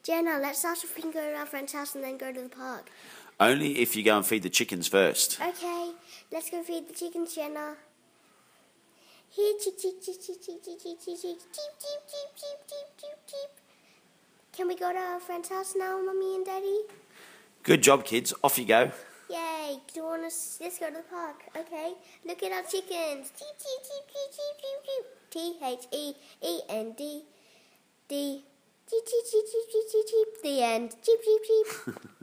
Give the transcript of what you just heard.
Jenna, let's ask if we can go to our friend's house and then go to the park. Only if you go and feed the chickens first. Okay, let's go feed the chickens, Jenna. Here, cheep, cheep, cheep, cheep, cheep, cheep, cheep, cheep, cheep, cheep, cheep, cheep, cheep, cheep, cheep, cheep. Can we go to our friend's house now, Mummy and Daddy? Good job, kids. Off you go. Yay! Do you want us? Let's go to the park. Okay. Look at our chickens. Cheep, cheep, cheep, cheep, cheep, cheep, cheep. THEEND. D. Cheep, cheep, cheep, cheep, cheep, cheep, cheep. The end. Cheep, cheep, cheep.